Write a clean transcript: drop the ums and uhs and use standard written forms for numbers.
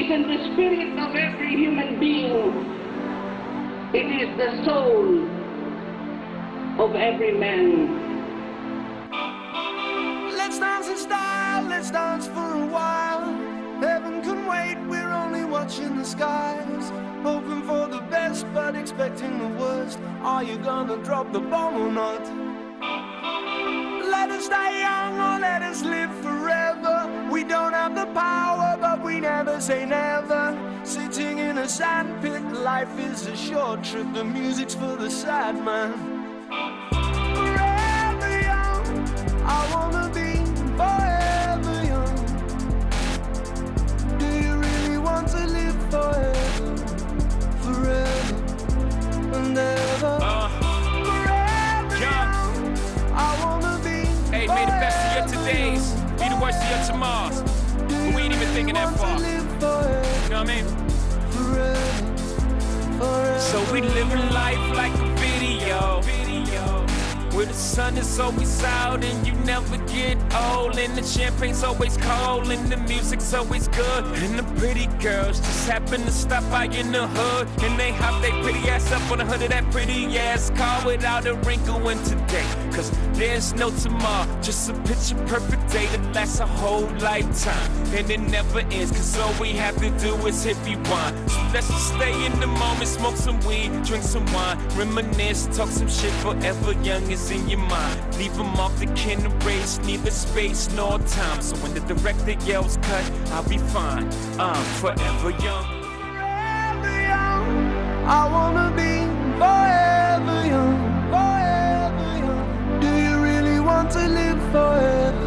isn't the spirit of every human being. It is the soul of every man. Let's dance in style, let's dance for a while. Heaven can wait, we're only watching the skies. Hoping for the best, but expecting the worst. Are you gonna drop the bomb or not? Let us die young or let us live forever. We don't have the power, but we never say never. Sitting in a sandpit, life is a short trip. The music's for the sad man. Forever young, I wanna be forever young. Do you really want to live forever? Forever and ever. Forever young, I wanna be. Hey, may the best of your todays be the worst of your tomorrows. But we ain't even thinking that far. You know what I mean? So we living life like a video, where the sun is always out and you never get old, and the champagne's always cold and the music's always good, and the pretty girls just happen to stop by in the hood, and they hop their pretty ass up on the hood of that pretty ass car without a wrinkle in today, cause there's no tomorrow, just a picture perfect day that lasts a whole lifetime, and it never ends, cause all we have to do is hit rewind. So let's just stay in the moment, smoke some weed, drink some wine, reminisce, talk some shit. Forever young is in your mind. Leave them off the can erase, neither space nor time. So when the director yells cut, I'll be fine. I'm forever young. Forever young, I wanna be forever young. Forever young. Do you really want to live forever?